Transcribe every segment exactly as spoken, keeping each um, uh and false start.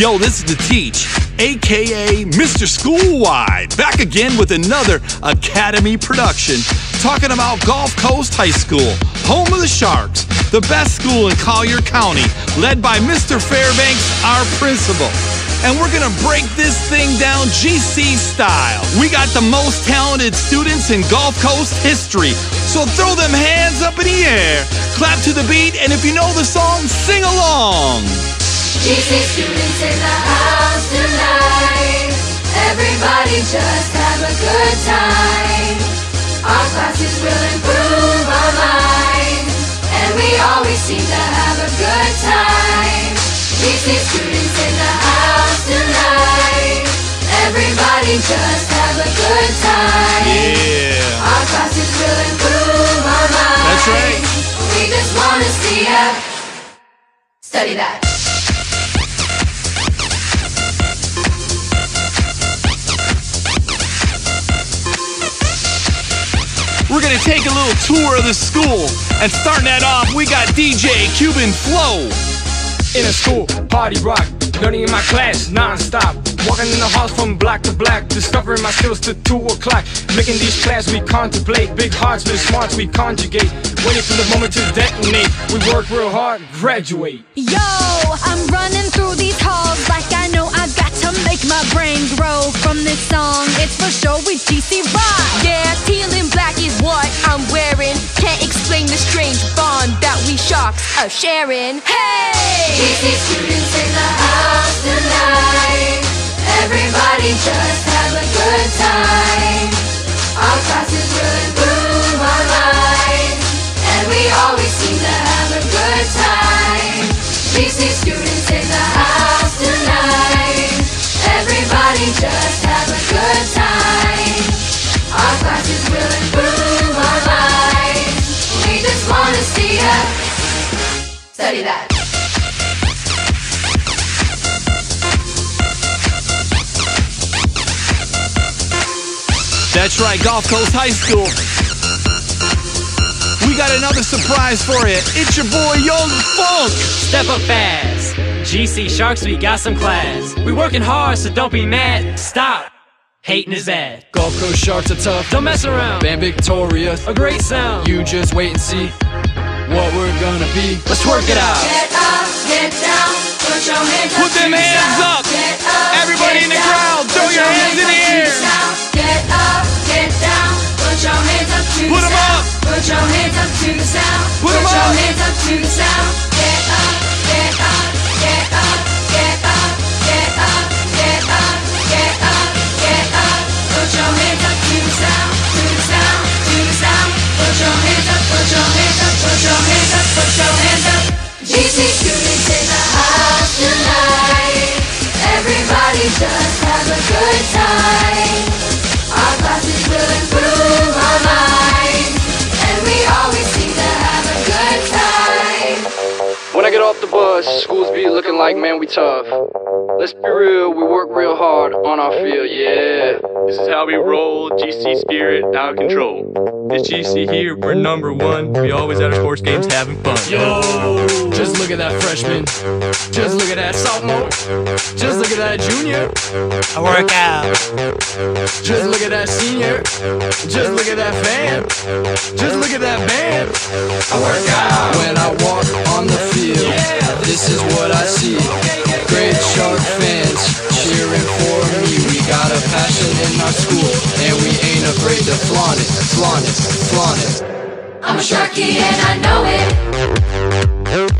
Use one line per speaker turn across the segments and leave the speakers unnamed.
Yo, this is The Teach, aka Mister Schoolwide, back again with another Academy production, talking about Gulf Coast High School, home of the Sharks, the best school in Collier County, led by Mister Fairbanks, our principal. And we're gonna break this thing down G C style. We got the most talented students in Gulf Coast history, so throw them hands up in the air, clap to the beat, and if you know the song, sing along.
G C students in the house tonight. Everybody just have a good time. Our classes will improve our minds, and we always seem to have a good time. G C students in the house tonight. Everybody just have a good time.
Yeah.
Our classes will improve our minds.
That's right.
We just wanna see ya study that.
We're gonna take a little tour of the school, and starting that off, we got D J Cuban Flow.
In a school, party rock, learning in my class, non-stop. Walking in the halls from black to black, discovering my skills to two o'clock. Making these plans we contemplate, big hearts, big smarts we conjugate. Waiting for the moment to detonate, we work real hard, graduate.
Yo, I'm running through these halls like I know I've got to make my brain grow from this song. It's for sure with G C Rock.
Yeah, teal and black is what I'm wearing. Can't explain the strange bond that we sharks are sharing. Hey!
G C students in the house tonight. Everybody just have a good time. Our classes will improve our minds, and we always seem to have a good time. G C students in the house tonight. Everybody just have a good time. Our classes will improve our minds. We just wanna see ya study that.
That's right, Gulf Coast High School. We got another surprise for you. It's your boy Young Funk.
Step up fast. G C Sharks, we got some class. We working hard, so don't be mad. Stop. Hating is bad.
Gulf Coast Sharks are tough,
Don't mess around.
band victorious.
A great sound.
You just wait and see what we're gonna be.
Let's work it out.
Get up, get down, put your hands up.
Put them
to the
hands
sound.
up.
Get up,
Everybody
get
in the
down,
crowd, throw
put
your hands in
up
the
to
air.
sound. Get up, get down, put your hands up to
Put
the
'em
sound.
up.
Put your hands up to the sound.
Put 'em
your
up.
hands up to the sound. Get up, get up, get up, get up, get up, get up, get up, get up. Put your hands up to the sound, to the sound, to the sound. Put your hands up, put your hands up, put your hands up, put your hands up. G C students in the house tonight. Everybody just have a good time. Our classes will improve our minds, and we always seem to have a good time.
When I get off the bus, schools be looking like, man, we tough. Let's be real, we work real hard on our field, yeah.
This is how we roll, G C spirit, out of control. This G C here, we're number one. We always at our sports games having fun.
Yo, just look at that freshman. Just look at that sophomore. Just look at that junior.
I work out.
Just look at that senior. Just look at that fan. Just look at that band. I work out when I walk on the field. This is what I see. Great Shark fans cheering for me. We got a passion in our school, and we ain't afraid to flaunt it, flaunt it, flaunt it.
I'm a Sharky and I know it.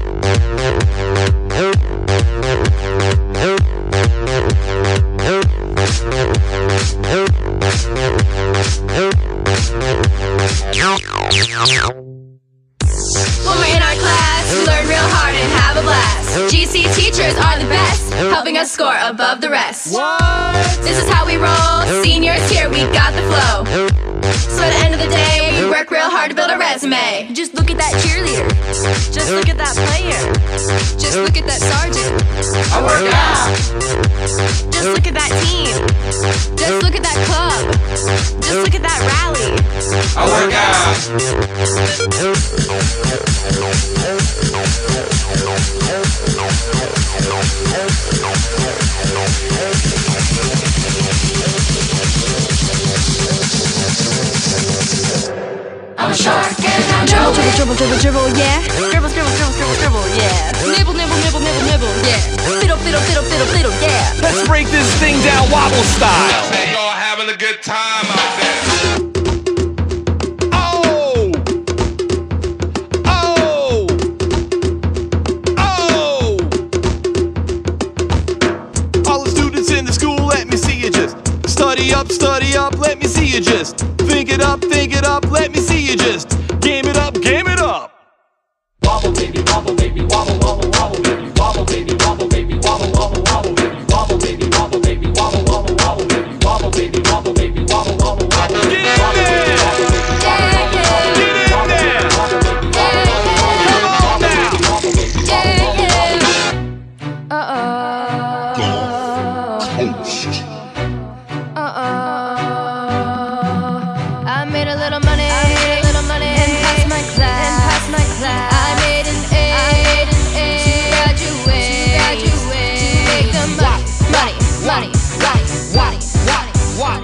When we're in our class, we learn real hard and have a blast. G C teachers are the best, helping us score above the rest. This is how we roll. Seniors here, we got the flow. So at the end of the day, we work real hard to build a resume.
Just look at that cheerleader. Just look at that player. Just look at that sergeant.
I work out.
Just look at that team. Just look at that club. Just look at that rally.
I work out.
dribble, dribble, yeah.
Scribble, scribble, scribble, scribble, scribble, yeah. Nibble, nibble, nibble, nibble, nibble, yeah. Fiddle, fiddle, fiddle, fiddle, fiddle, yeah.
Let's break this thing down wobble style.
Y'all having a good time out there.
Oh! Oh! Oh! All the students in the school, let me see you just study up, study up, let me see you just think it up, think it up, let me see you just game it up, game it up.
Wobble baby, wobble baby, wobble, wobble, wobble baby, wobble baby, wobble baby, wobble, wobble, wobble baby, wobble baby, wobble baby, wobble, wobble, wobble baby, wobble baby, wobble baby, wobble, wobble, wobble baby.
Get in there! Get in there! Come on now!
Uh-oh. Uh-oh. I made a little money. I made a little money. And passed my class. And passed my class. I made an A. I made an A. To graduate. To graduate. To make the money. Money. Money. Money. Money. Money.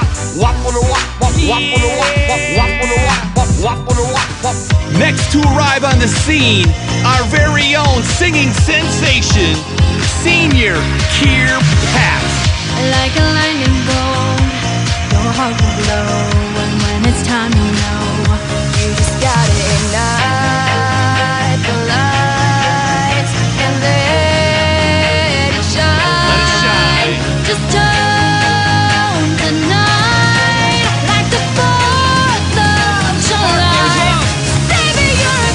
Next to arrive on the scene, our very own singing sensation, Senior Kier Pass.
Like a lightning bolt, your heart will blow. And when it's time, you know
You just gotta ignite the lights and let it shine.
Let it shine.
just turn the night like the fourth of July. Baby, you're a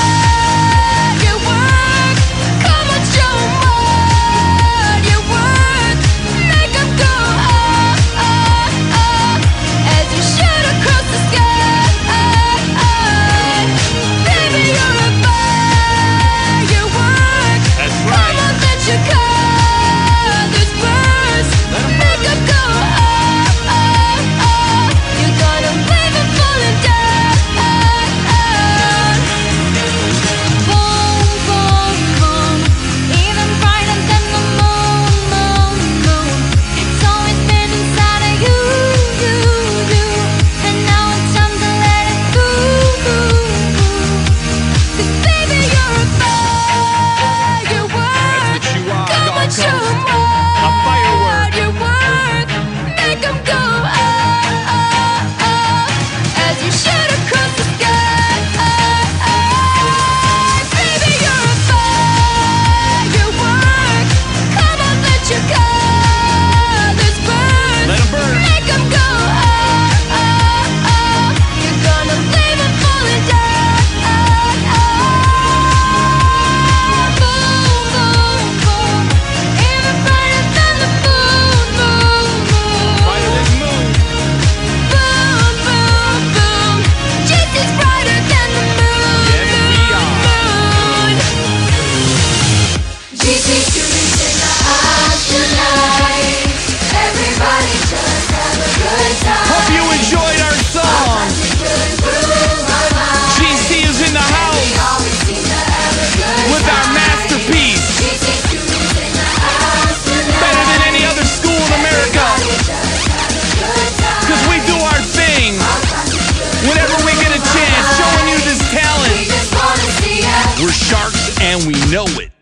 firework. Come on, show 'em what you're worth. Make 'em go oh, oh, oh, as you shoot across the sky. Baby, you're a firework.
That's
Come
right.
on, let your colors burst. Make 'em go oh, oh, oh. You're gonna leave 'em falling down. Boom, boom, boom. Even brighter than the moon, moon, moon. It's always been inside of you, you, you. And now it's time to let it through. 'Cause baby, you're a firework.
That's what you are,
Come on,
Gulf
show 'em
Coast.
what
A firework.
you're worth. Make 'em go oh, oh, oh, as you shoot across the sky. Baby, you're a firework. Come on, let your colors burn.
Let 'em burn.
Make 'em go oh, oh, oh. You're gonna leave 'em falling down. Boom, boom, boom. Even brighter than the moon, moon, moon.
Brighter than the moon.
Boom, boom, boom. Just as brighter than the moon.
Yes, we are.
Moon.
G C students in the house tonight. Everybody just have a good time.
Hope you enjoyed our song.
Good groove on my
G C is in the house
always seem to have a good
with our masterpiece.
G C students in the house tonight.
Better than any other school in America. Cause we do our thing. Whenever we get a chance, showing you this talent.
Just wanna see ya.
We're Sharks and we know it.